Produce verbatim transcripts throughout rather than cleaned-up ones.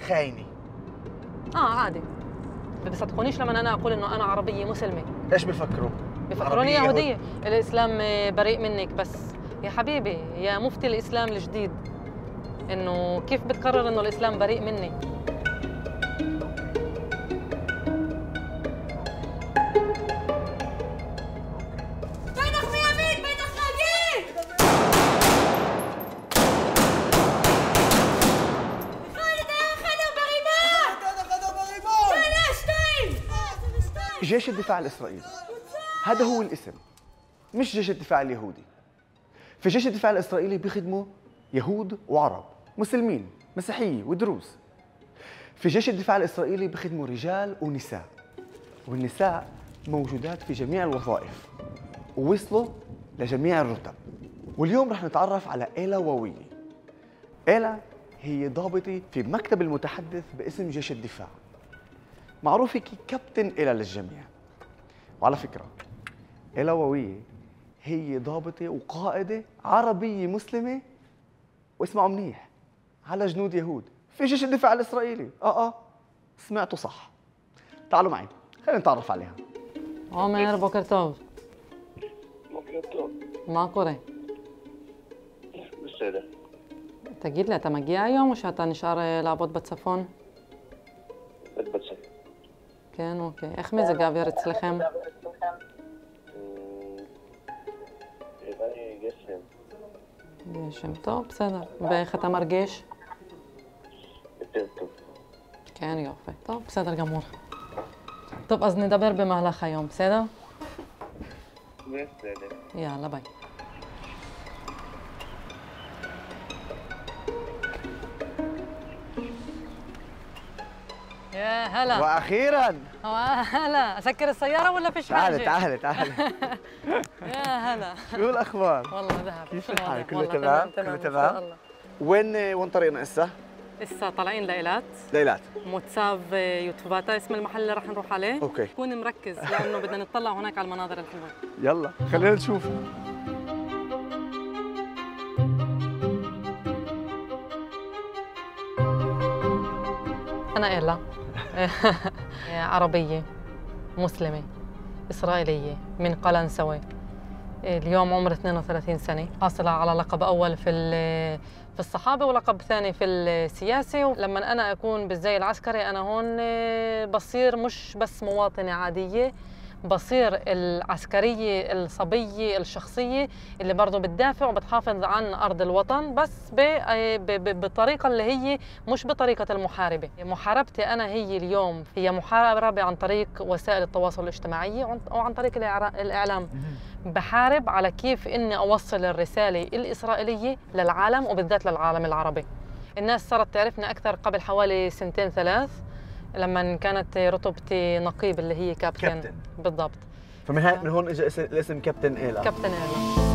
خاينه. اه عادي. ما بيصدقونيش لما انا اقول انه انا عربيه مسلمه. ايش بفكروا؟ بفكروني يهوديه. الاسلام بريء منك. بس يا حبيبي يا مفتي الاسلام الجديد، انه كيف بتقرر انه الاسلام بريء مني؟ جيش الدفاع الإسرائيلي هذا هو الاسم، مش جيش الدفاع اليهودي. في جيش الدفاع الإسرائيلي بيخدموا يهود وعرب، مسلمين، مسيحية ودروز. في جيش الدفاع الإسرائيلي بيخدموا رجال ونساء، والنساء موجودات في جميع الوظائف ووصلوا لجميع الرتب. واليوم رح نتعرف على إيلا ووية. إيلا هي ضابطة في مكتب المتحدث باسم جيش الدفاع، معروفة ككابتن إيلا للجميع. وعلى فكرة إيلا ووية هي ضابطة وقائدة عربية مسلمة، واسمعوا منيح، على جنود يهود في جيش الدفاع الإسرائيلي. آه آه سمعتوا صح. تعالوا معي خلينا نتعرف عليها. عمر بوكر טוב. בוקר טוב. מה קורה? בסדר. תגיד לי, אתה מגיע היום או שאתה נשאר לעבוד בצפון? עובד בצפון. כן, אוקיי. איך מזג האוויר אצלכם? נראה לי גשם. גשם, טוב, בסדר. ואיך אתה מרגיש? יותר טוב. כן, יופי. טוב, בסדר גמור. טוב, אז נדבר במהלך היום, בסדר? בסדר. יאללה, ביי. يا هلا. واخيرا. هلا، اسكر السياره ولا فيش حاجه؟ تعالي تعالي تعالي. يا هلا. شو الاخبار؟ والله ذهب. كيف الحال؟ كله تمام؟ كله تمام؟ وين وين طريقنا هسه؟ هسه طالعين لإيلات. ليلات. موتساف يوتوفاتا اسم المحل اللي راح نروح عليه. اوكي. كون مركز لانه بدنا نطلع هناك على المناظر الحلوه. يلا خلينا نشوف. أنا إيلا عربية مسلمة إسرائيلية من قلنسوة. اليوم عمري اثنين وثلاثين سنة، حاصلة على لقب أول في في الصحابة ولقب ثاني في السياسة. لما أنا أكون بالزي العسكري أنا هون بصير مش بس مواطنة عادية، بصير العسكرية الصبية الشخصية اللي برضه بتدافع وبتحافظ عن أرض الوطن، بس بطريقة اللي هي مش بطريقة المحاربة. محاربتي أنا هي اليوم هي محاربة عن طريق وسائل التواصل الاجتماعي أو عن طريق الإعلام. بحارب على كيف إني أوصل الرسالة الإسرائيلية للعالم وبالذات للعالم العربي. الناس صارت تعرفني أكثر قبل حوالي سنتين ثلاث لما كانت رتبتي نقيب اللي هي كابتن. كابتن بالضبط. فمن هاي من هون اجى الاسم كابتن إيلا. كابتن إيلا.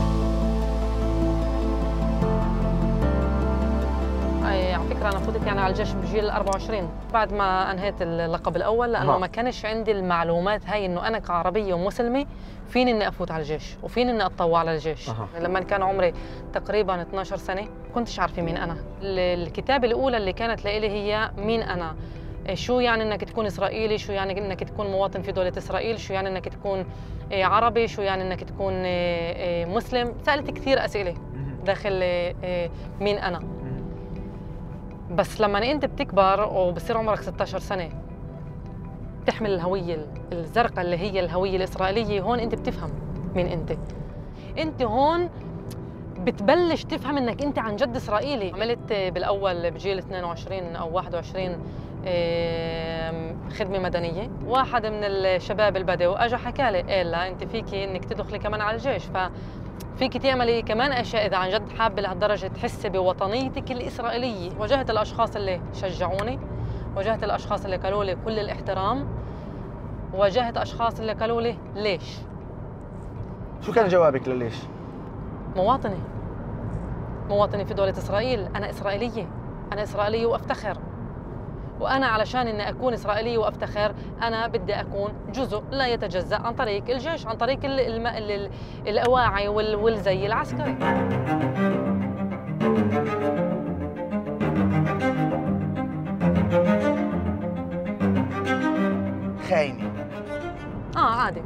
على فكرة أنا فوتت يعني على الجيش بجيل أربعة وعشرين بعد ما أنهيت اللقب الأول، لأنه ما كانش عندي المعلومات هاي إنه أنا كعربية ومسلمة فيني إني أفوت على الجيش وفيني إني أتطوع على الجيش. أه. لما كان عمري تقريبا اثنعش سنة كنتش عارفة مين أنا. الكتابة الأولى اللي كانت لإلي هي مين أنا، شو يعني انك تكون اسرائيلي، شو يعني انك تكون مواطن في دولة اسرائيل، شو يعني انك تكون عربي، شو يعني انك تكون مسلم. سألت كثير اسئلة داخل مين انا. بس لما انت بتكبر وبصير عمرك ستة عشر سنة بتحمل الهوية الزرقاء اللي هي الهوية الاسرائيلية، هون انت بتفهم مين انت. انت هون بتبلش تفهم انك انت عن جد اسرائيلي. عملت بالاول بجيل اثنين وعشرين او واحد وعشرين خدمة مدنية. واحد من الشباب البدو اجى حكى لي إيلا انت فيكي انك تدخلي كمان على الجيش، ففيكي تعملي كمان اشياء اذا عن جد حابة لهالدرجة تحسي بوطنيتك الاسرائيلية. واجهت الاشخاص اللي شجعوني، واجهت الاشخاص اللي قالوا لي كل الاحترام، واجهت اشخاص اللي قالوا لي ليش. شو كان جوابك لليش؟ مواطنة مواطنة في دولة اسرائيل. انا اسرائيلية، انا اسرائيلية وافتخر. وأنا علشان إني أكون إسرائيلية وأفتخر أنا بدي أكون جزء لا يتجزأ عن طريق الجيش، عن طريق ال ال ال الأواعي والزي العسكري. خاينة. اه عادي.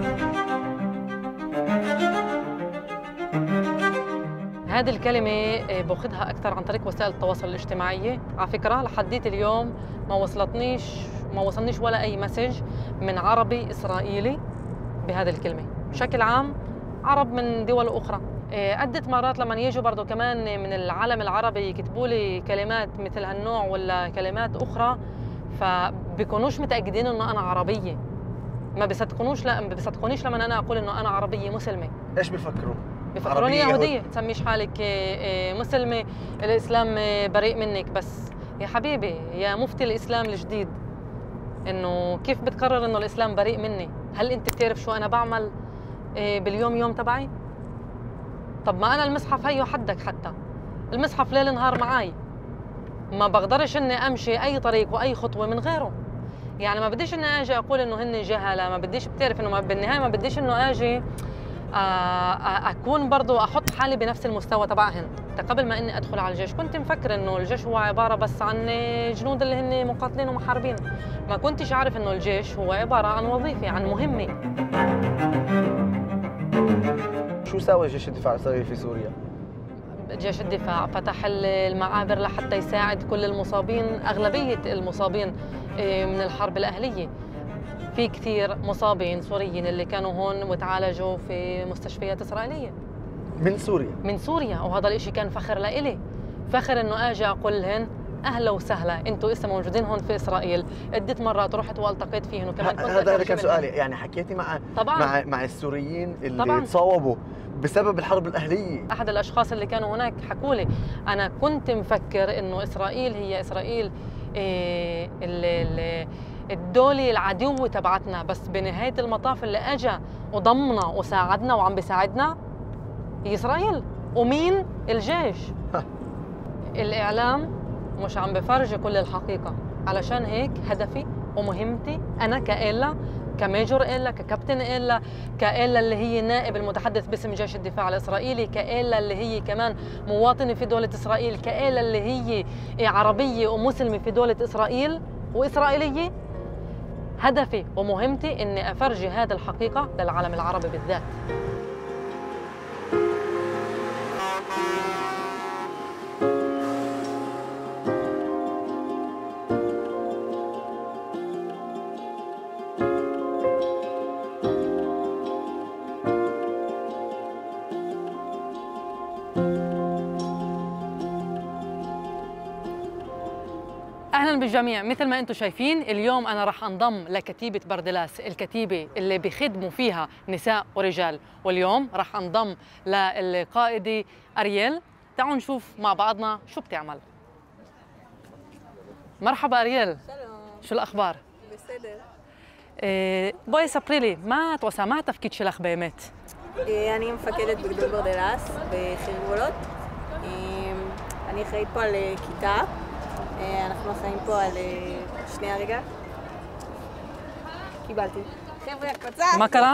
هذه الكلمة باخذها أكثر عن طريق وسائل التواصل الاجتماعي، على فكرة لحديت اليوم ما وصلتنيش ما وصلنيش ولا أي مسج من عربي إسرائيلي بهذه الكلمة، بشكل عام عرب من دول أخرى. عدة مرات لما يجوا برضو كمان من العالم العربي يكتبوا لي كلمات مثل هالنوع ولا كلمات أخرى، فبيكونوش متأكدين إنه أنا عربية، ما بيصدقونوش لا ما بيصدقونيش لما أنا أقول إنه أنا عربية مسلمة. إيش بيفكروا؟ بفكروني يهودية، تسميش حالك مسلمة، الإسلام بريء منك. بس يا حبيبي يا مفتي الإسلام الجديد، إنه كيف بتقرر إنه الإسلام بريء مني؟ هل أنت بتعرف شو أنا بعمل باليوم يوم تبعي؟ طب ما أنا المصحف هيو حدك، حتى المصحف ليل نهار معاي، ما بقدرش إني أمشي أي طريق وأي خطوة من غيره. يعني ما بديش إني أجي أقول إنه هن جهلة، ما بديش، بتعرف إنه بالنهاية ما بديش إنه أجي أكون برضو أحط حالي بنفس المستوى تبعهن. قبل ما إني أدخل على الجيش كنت مفكر إنه الجيش هو عبارة بس عن جنود اللي هن مقاتلين ومحاربين، ما كنتش عارف إنه الجيش هو عبارة عن وظيفة، عن مهمة. شو سوى جيش الدفاع الإسرائيلي في سوريا؟ جيش الدفاع فتح المعابر لحتى يساعد كل المصابين، أغلبية المصابين من الحرب الأهلية. في كثير مصابين سوريين اللي كانوا هون وتعالجوا في مستشفيات إسرائيلية من سوريا من سوريا وهذا الإشي كان فخر لإلي، فخر إنه أجي أقول لهن أهلا وسهلا، أنتوا لسه موجودين هون في إسرائيل. عدة مرات رحت والتقيت فيهن وكمان كنت هذا هذا كان سؤالي، يعني حكيتي مع طبعاً. مع مع السوريين اللي طبعاً. تصاوبوا بسبب الحرب الأهلية؟ أحد الأشخاص اللي كانوا هناك حكوا لي أنا كنت مفكر إنه إسرائيل هي إسرائيل إيه اللي الدولة العدو تبعتنا، بس بنهاية المطاف اللي أجا وضمنا وساعدنا وعم بيساعدنا هي إسرائيل. ومين؟ الجيش. الإعلام مش عم بفرجي كل الحقيقة، علشان هيك هدفي ومهمتي أنا كإيلا، كميجور إيلا، ككابتن إيلا، كإيلا اللي هي نائب المتحدث باسم جيش الدفاع الإسرائيلي، كإيلا اللي هي كمان مواطنة في دولة إسرائيل، كإيلا اللي هي عربية ومسلمة في دولة إسرائيل وإسرائيلية. هدفي ومهمتي إني أفرجي هذه الحقيقة للعالم العربي بالذات. أهلاً بالجميع. مثل ما أنتم شايفين اليوم أنا رح أنضم لكتيبة بردلاس، الكتيبة اللي بيخدموا فيها نساء ورجال، واليوم رح أنضم للقائدة أرييل. تعالوا نشوف مع بعضنا شو بتعمل. مرحبا أرييل. שלום. شو الأخبار؟ בסדר. אה, בואי ספרי לי, מה את עושה? מה התפקיד שלך באמת? אה, אני מפקדת בגדוד ברדלס בחי"ר גבולות. אה, אני אחראית פה על אה, כיתה. אה, אנחנו אחראים פה על... אה, שנייה רגע. קיבלתי. חבר'ה, הקפצה! מה קרה?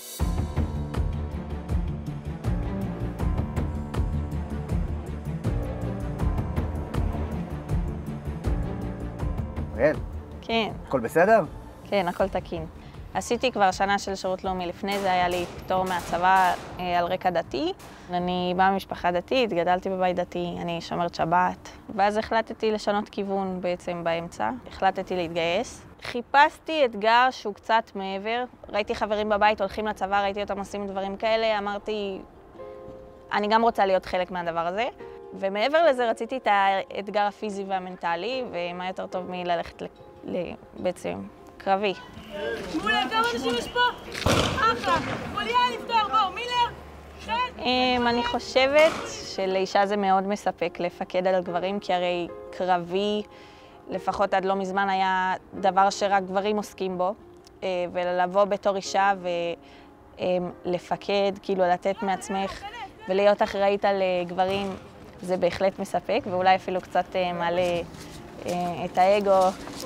אריאל, כן, הכל בסדר? כן, הכל תקין. עשיתי כבר שנה של שירות לאומי, לפני זה היה לי פטור מהצבא אה, על רקע דתי. אני באה ממשפחה דתית, גדלתי בבית דתי, אני שומרת שבת. ואז החלטתי לשנות כיוון בעצם באמצע, החלטתי להתגייס. חיפשתי אתגר שהוא קצת מעבר. ראיתי חברים בבית הולכים לצבא, ראיתי אותם עושים דברים כאלה, אמרתי, אני גם רוצה להיות חלק מהדבר הזה. ומעבר לזה רציתי את האתגר הפיזי והמנטלי, ומה יותר טוב מללכת ל... ל... בעצם קרבי. שמואל, כמה אנשים יש פה? אחלה. פוליה לפתור, בואו, מילר, חן. אני חושבת שלאישה זה מאוד מספק לפקד על גברים, כי הרי קרבי, לפחות עד לא מזמן, היה דבר שרק גברים עוסקים בו, ולבוא בתור אישה ולפקד, כאילו לתת מעצמך ולהיות אחראית על גברים, זה בהחלט מספק, ואולי אפילו קצת מעלה את האגו.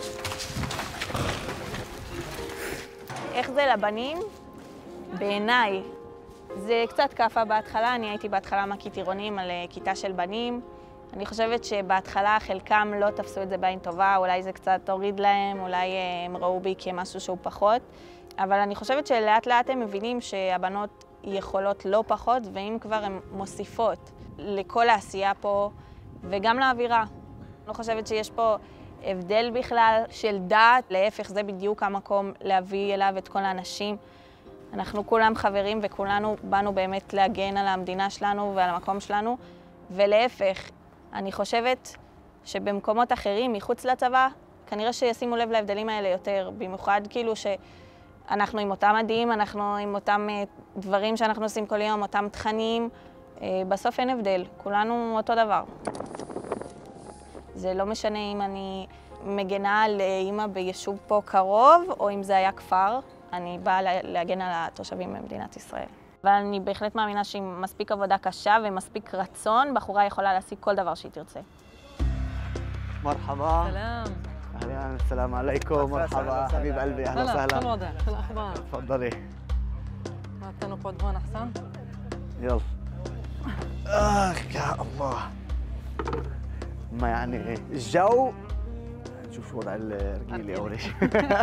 איך זה לבנים? בעיניי זה קצת כפה בהתחלה. אני הייתי בהתחלה מקית עירונים על כיתה של בנים, אני חושבת שבהתחלה חלקם לא תפסו את זה בעין טובה, אולי זה קצת תוריד להם, אולי הם ראו בי כמשהו שהוא פחות, אבל אני חושבת שלאט לאט הם מבינים שהבנות יכולות לא פחות, ואם כבר הן מוסיפות לכל העשייה פה וגם לאווירה. אני לא חושבת שיש פה הבדל בכלל של דת, להפך, זה בדיוק המקום להביא אליו את כל האנשים. אנחנו כולם חברים וכולנו באנו באמת להגן על המדינה שלנו ועל המקום שלנו, ולהפך, אני חושבת שבמקומות אחרים, מחוץ לצבא, כנראה שישימו לב להבדלים האלה יותר, במיוחד כאילו שאנחנו עם אותם מדים, אנחנו עם אותם דברים שאנחנו עושים כל יום, אותם תכנים, בסוף אין הבדל, כולנו אותו דבר. זה לא משנה אם אני מגנה על אימא ביישוב פה קרוב, או אם זה היה כפר, אני באה להגן על התושבים במדינת ישראל. אבל אני בהחלט מאמינה שעם מספיק עבודה קשה ומספיק רצון, בחורה יכולה להשיג כל דבר שהיא תרצה. مرحبا. سلام. اهلا السلام عليكم. مرحبا حبيب قلبي اهلا هلا، وسهلا. شو الوضع؟ شو الاخبار؟ تفضلي. حتى نقعد هون احسن؟ يلا. اخ يا الله. ما يعني الجو نشوف شو وضع الرجيله اول شيء.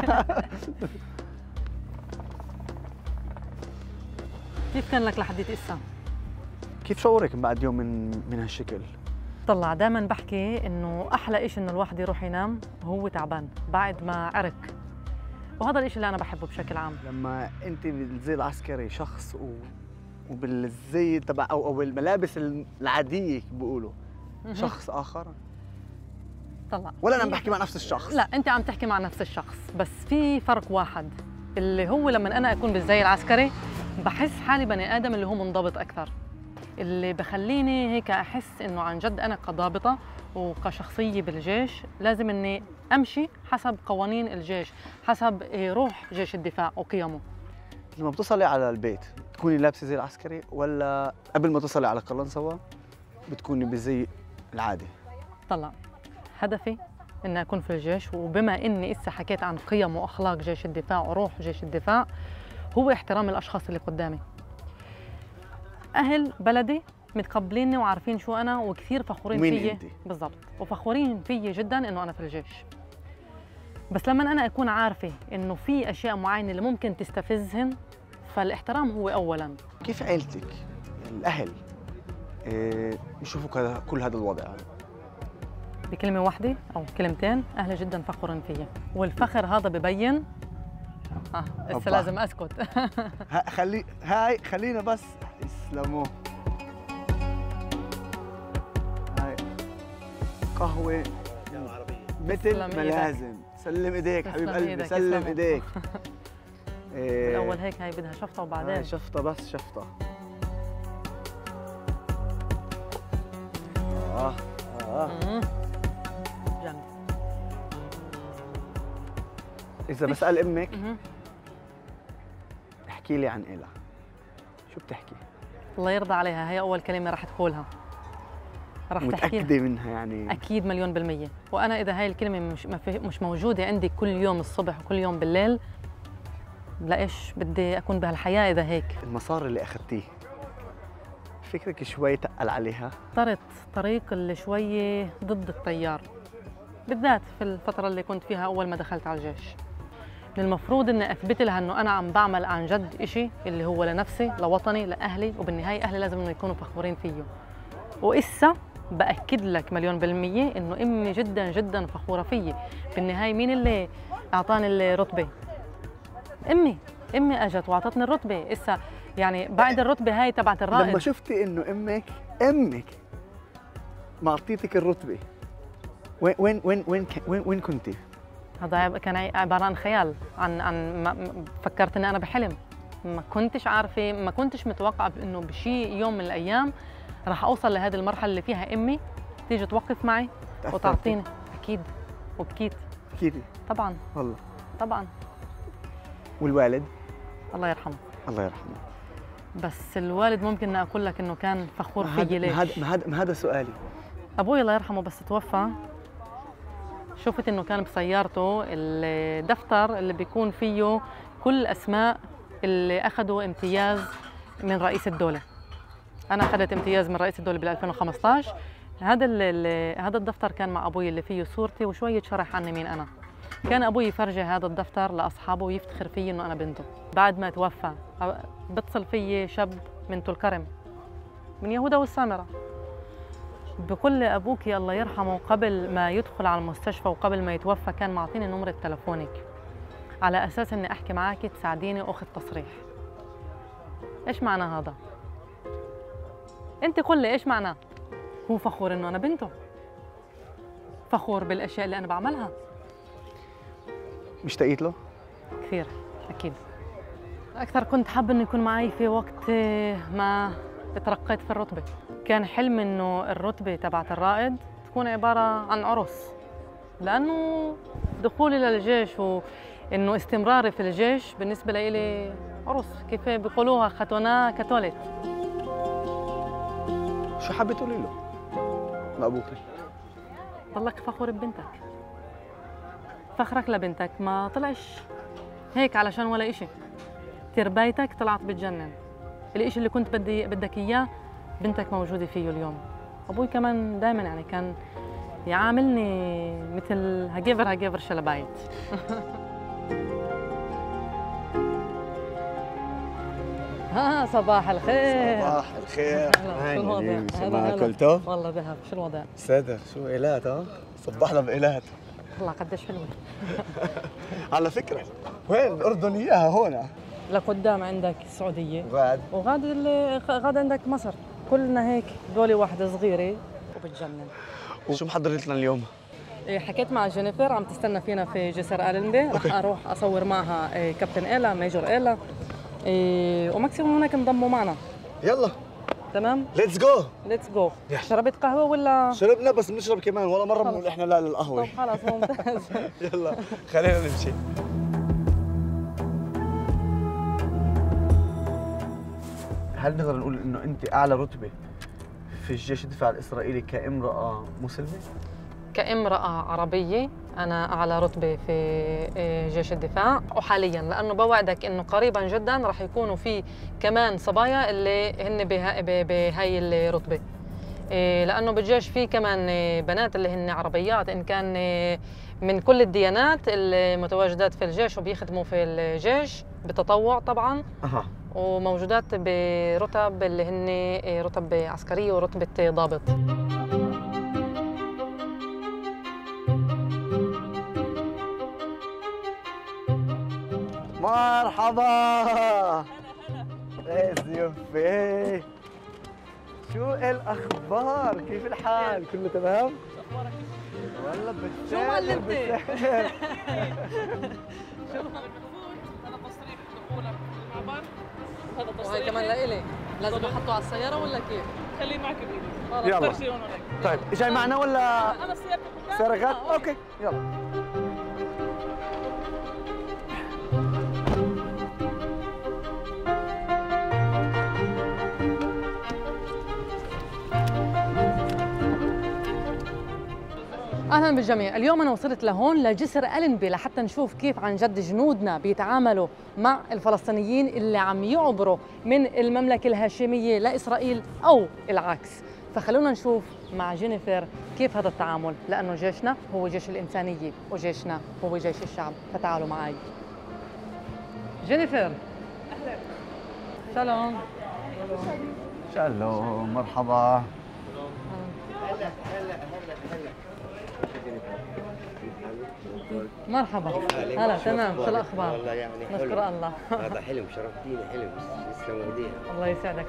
كيف كان لك لحد هسه؟ كيف شعورك بعد يوم من من هالشكل؟ طلع دائما بحكي انه احلى شيء انه الواحد يروح ينام وهو تعبان بعد ما عرق، وهذا الشيء اللي انا بحبه بشكل عام. لما انت بالزي العسكري شخص و... وبالزي تبع او او بالملابس العاديه بيقولوا شخص اخر، طلع ولا انا عم بحكي مع نفس الشخص؟ لا، انت عم تحكي مع نفس الشخص، بس في فرق واحد اللي هو لما انا اكون بالزي العسكري بحس حالي بني ادم اللي هو منضبط اكثر، اللي بخليني هيك احس انه عن جد انا كضابطه وكشخصيه بالجيش لازم اني امشي حسب قوانين الجيش، حسب روح جيش الدفاع وقيمه. لما بتصلي على البيت بتكوني لابسه زي العسكري، ولا قبل ما تصلي على قلنسوة بتكوني بالزي العادي؟ طلع هدفي اني اكون في الجيش، وبما اني اسا حكيت عن قيم واخلاق جيش الدفاع وروح جيش الدفاع، هو احترام الاشخاص اللي قدامي. اهل بلدي متقبليني وعارفين شو انا وكثير فخورين فيي. بالضبط، وفخورين فيي جدا انه انا في الجيش. بس لما انا اكون عارفه انه في اشياء معينه اللي ممكن تستفزهن، فالاحترام هو اولا. كيف عيلتك الاهل إيه يشوفوا كل هذا الوضع؟ بكلمه واحده او كلمتين، اهلي جدا فخورين فيي، والفخر هذا ببين اه هسه لازم اسكت. خلي هاي خلينا بس يسلموا. هاي قهوه مثل ما لازم. سلم ايديك حبيب قلبي، سلم ايديك. إيه الاول هيك هاي بدها شفطه وبعدين هاي شفطه بس شفطه. اه اه جنب. اذا بسال امك احكي لي عن إلها، شو بتحكي؟ الله يرضى عليها، هي أول كلمة رح تقولها، رح تحكي متأكدة منها يعني؟ أكيد مليون بالمية، وأنا إذا هاي الكلمة مش مش موجودة عندي كل يوم الصبح وكل يوم بالليل، لإيش بدي أكون بهالحياة إذا هيك؟ المسار اللي أخذتيه فكرك شوي تقل عليها؟ اخترت طريق اللي شوي ضد التيار، بالذات في الفترة اللي كنت فيها أول ما دخلت على الجيش. من المفروض اني اثبت لها انه انا عم بعمل عن جد شيء اللي هو لنفسي، لوطني، لاهلي، وبالنهايه اهلي لازم انه يكونوا فخورين فيه. وإسا باكد لك مليون بالميه انه امي جدا جدا فخوره فيي. بالنهايه مين اللي اعطاني الرتبه؟ امي، امي اجت واعطتني الرتبه. إسا يعني بعد الرتبه هاي تبعت الرائد، لما شفتي انه امك امك ما اعطيتك الرتبه، وين وين وين وين وين, وين كنتي؟ هذا كان عباره عن خيال، عن عن ما فكرت اني انا بحلم، ما كنتش عارفه، ما كنتش متوقعه انه بشي يوم من الايام راح اوصل لهذه المرحله اللي فيها امي تيجي توقف معي وتعطيني. اكيد، وبكيت. بكيتي؟ طبعا والله طبعا. والوالد؟ الله يرحمه. الله يرحمه. بس الوالد ممكن اقول لك انه كان فخور فيي. ليش؟ ما هذا ما هذا ما هذا سؤالي. ابوي الله يرحمه بس توفى، شفت انه كان بسيارته الدفتر اللي بيكون فيه كل اسماء اللي اخذوا امتياز من رئيس الدوله. انا اخذت امتياز من رئيس الدوله بال ألفين وخمسطعش، هذا ال- هذا الدفتر كان مع ابوي اللي فيه صورتي وشويه شرح عني مين انا. كان ابوي يفرجي هذا الدفتر لاصحابه ويفتخر فيي انه انا بنته. بعد ما توفى بتصل فيي شاب من طول كرم من يهودا والسامره، بقول لي ابوك الله يرحمه قبل ما يدخل على المستشفى وقبل ما يتوفى كان معطيني نمره تلفونك على اساس اني احكي معك تساعديني واخذ تصريح. ايش معنى هذا؟ انت قل لي ايش معناه؟ هو فخور انه انا بنته، فخور بالاشياء اللي انا بعملها. مشتاقيت له؟ كثير اكيد. اكثر كنت حابه انه يكون معي في وقت ما ترقيت في الرتبه. كان حلم انه الرتبه تبعت الرائد تكون عباره عن عرس، لانه دخولي للجيش وانه استمراري في الجيش بالنسبه لي عرس، كيف بيقولوها ختونا كاتوليت. شو حابة تقولي له لأبوك؟ ضلك فخور ببنتك. فخرك لبنتك ما طلعش هيك علشان ولا إشي. تربايتك طلعت بتجنن. الإشي اللي كنت بدي بدك إياه بنتك موجودة فيه اليوم. أبوي كمان دائما يعني كان يعاملني مثل هجيفر هجيفر شلبايت. ها صباح الخير. صباح الخير. شو الوضع؟ ما اكلته؟ والله ذهب، شو الوضع؟ صدق شو إيلات ها؟ صبحنا بإيلات. والله قديش حلوة. على فكرة وين الأردن إياها هون؟ لقدام عندك السعودية وغاد وغاد ال- غاد عندك مصر، كلنا هيك دولة واحدة صغيرة وبتجنن. وشو محضرت لنا اليوم؟ إيه، حكيت مع جينيفر عم تستنى فينا في جسر ألنبي، رح أروح أصور معها إيه، كابتن إيلا ميجور إيلا إيه، وماكسيموم هناك انضموا معنا. يلا تمام؟ ليتس جو. ليتس جو. يلا. شربت قهوة ولا؟ شربنا بس بنشرب كمان ولا مرة بنقول إحنا لا للقهوة. طب خلاص ممتاز. يلا خلينا نمشي. هل نقدر نقول إنه أنت أعلى رتبة في الجيش الدفاع الإسرائيلي كامرأة مسلمة؟ كامرأة عربية أنا أعلى رتبة في جيش الدفاع، وحالياً لأنه بوعدك إنه قريباً جداً رح يكونوا في كمان صبايا اللي هن بها- ب- بهاي الرتبة. إيه، لأنه بالجيش في كمان بنات اللي هن عربيات، إن كان من كل الديانات المتواجدات في الجيش وبيخدموا في الجيش بتطوع طبعاً، أها. وموجودات برتب اللي هن رتب عسكرية ورتبة ضابط. مرحبا. ايه زيوفي، شو الأخبار؟ كيف الحال؟ كله تمام؟ أخبارك؟ والله بتسافر شو معلمتي؟ بتسافر. شو هذا تصريح دخولك المعبر. هذا وهي تصريح كمان لإلي، لازم احطه على السيارة ولا كيف؟ خليه معك بايدك. خلاص يلا. اختار شيء هون هيك. طيب جاي معنا ولا انا سيارتي قدام. سرقات؟ آه، اوكي يلا. اهلا بالجميع، اليوم انا وصلت لهون لجسر ألنبي لحتى نشوف كيف عن جد جنودنا بيتعاملوا مع الفلسطينيين اللي عم يعبروا من المملكة الهاشمية لإسرائيل أو العكس. فخلونا نشوف مع جينيفر كيف هذا التعامل، لأنه جيشنا هو جيش الإنسانية وجيشنا هو جيش الشعب، فتعالوا معي. جينيفر. أهلا. سلام. شالوم، مرحبا. مرحبا. هلا تمام، شو الأخبار؟ والله يعني حلو. نشكر الله. هذا حلم، شرفتيني، حلم تسلم ايديها. الله يسعدك.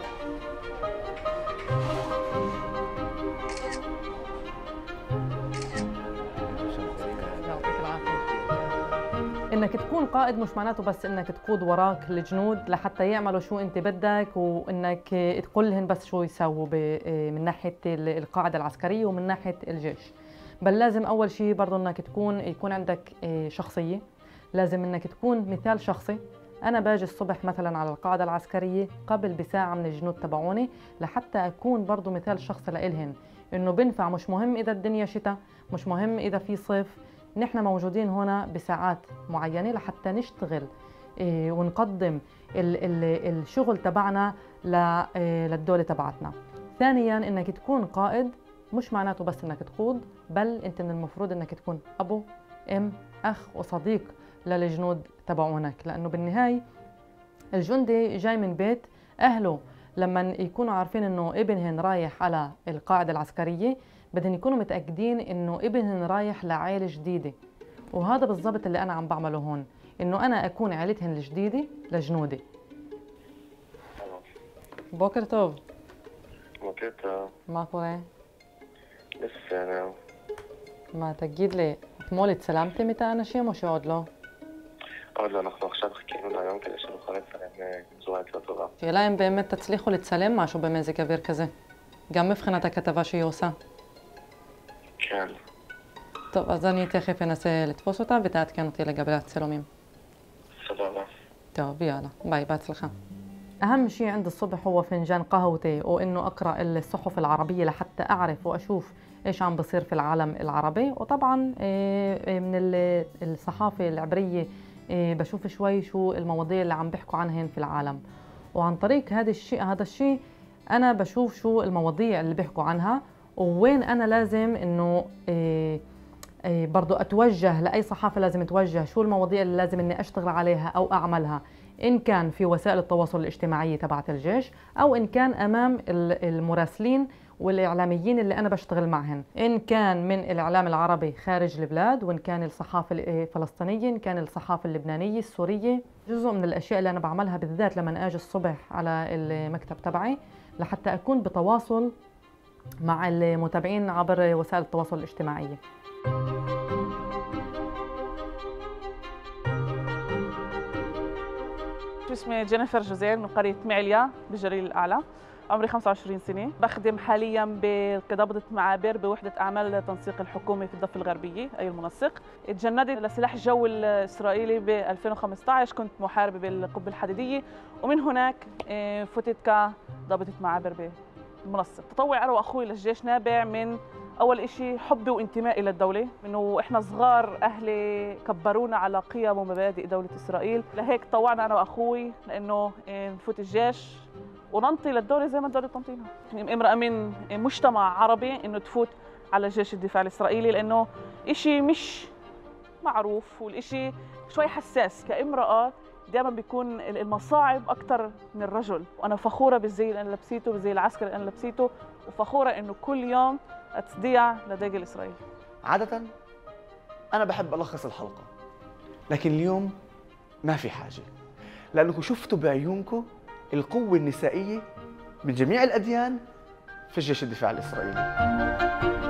يعطيك العافية. انك تكون قائد مش معناته بس انك تقود وراك الجنود لحتى يعملوا شو انت بدك، وانك تقول لهم بس شو يسووا من ناحية القاعدة العسكرية ومن ناحية الجيش. بل لازم اول شيء برضه انك تكون يكون عندك شخصية، لازم انك تكون مثال شخصي. انا باجي الصبح مثلا على القاعدة العسكرية قبل بساعة من الجنود تبعوني لحتى اكون برضه مثال شخصي لإلهن، انه بنفع، مش مهم اذا الدنيا شتاء، مش مهم اذا في صيف، نحن موجودين هنا بساعات معينة لحتى نشتغل إيه ونقدم ال ال الشغل تبعنا للدولة تبعتنا. ثانيا انك تكون قائد مش معناته بس انك تقود، بل انت من المفروض انك تكون ابو، ام، اخ وصديق للجنود تبعونك، لانه بالنهاية الجندي جاي من بيت اهله. لما يكونوا عارفين انه ابنهن رايح على القاعدة العسكرية بدهم يكونوا متأكدين انه ابنهن رايح لعائلة جديدة، وهذا بالضبط اللي انا عم بعمله هون، انه انا اكون عائلتهن الجديدة لجنودي. بوكر توب. بوكر توب. ما قولي؟ لسه أنا. ما تجد لي تمولد سلامتي متى أنا شيء مش עוד לא? עוד לא, אנחנו עכשיו חיכינו להיום כדי שנוכל לצלם בצורה יותר טובה. שאלה אם באמת תצליחו לצלם משהו במזג אוויר כזה, גם מבחינת הכתבה שהיא עושה. כן. טוב, אז אני תכף אנסה לתפוס אותה ותעדכן אותי לגבי הצילומים. סבבה. طب يلا باي בהצלחה. أهم شيء عند الصبح هو فنجان قهوتي، وإنه أقرأ الصحف العربية لحتى أعرف وأشوف إيش عم بصير في العالم العربي، وطبعاً من الصحافة العبرية بشوف شوي شو المواضيع اللي عم بيحكوا عنهن في العالم، وعن طريق هذا الشيء هذا الشيء أنا بشوف شو المواضيع اللي بيحكوا عنها، ووين أنا لازم إنه برضو أتوجه لأي صحافة، لازم أتوجه شو المواضيع اللي لازم إني أشتغل عليها أو أعملها، إن كان في وسائل التواصل الاجتماعي تبعت الجيش أو إن كان أمام المراسلين والإعلاميين اللي أنا بشتغل معهن، إن كان من الإعلام العربي خارج البلاد، وإن كان الصحافة الفلسطينية، إن كان الصحافة اللبنانية السورية. جزء من الأشياء اللي أنا بعملها بالذات لما أجي الصبح على المكتب تبعي لحتى أكون بتواصل مع المتابعين عبر وسائل التواصل الاجتماعية. اسمي جينيفر جوزير من قرية معليا بالجليل الأعلى، عمري خمسة وعشرين سنة، بخدم حاليا كضابطة معابر بوحدة أعمال تنسيق الحكومي في الضفة الغربية أي المنسق. اتجندت لسلاح الجو الإسرائيلي ب ألفين وخمسة عشر، كنت محاربة بالقبة الحديدية، ومن هناك فتت كضابطة معابر بالمنسق. تطوعي أنا وأخوي للجيش نابع من أول إشي حبي وانتمائي للدولة، إنه إحنا صغار أهلي كبرونا على قيم ومبادئ دولة إسرائيل، لهيك تطوعنا أنا وأخوي لأنه نفوت الجيش وننطي للدولة زي ما الدولة تنطينا. امرأة من مجتمع عربي إنه تفوت على جيش الدفاع الإسرائيلي لأنه إشي مش معروف، والإشي شوي حساس. كامرأة دائما بيكون المصاعب أكثر من الرجل، وأنا فخورة بالزي اللي أنا لبسيته، بالزي العسكري اللي أنا لبسيته، وفخورة إنه كل يوم أتصديع لدجل إسرائيل. عادة أنا بحب ألخص الحلقة، لكن اليوم ما في حاجة، لأنكم شفتوا بعيونكم القوة النسائية من جميع الأديان في الجيش الدفاع الإسرائيلي.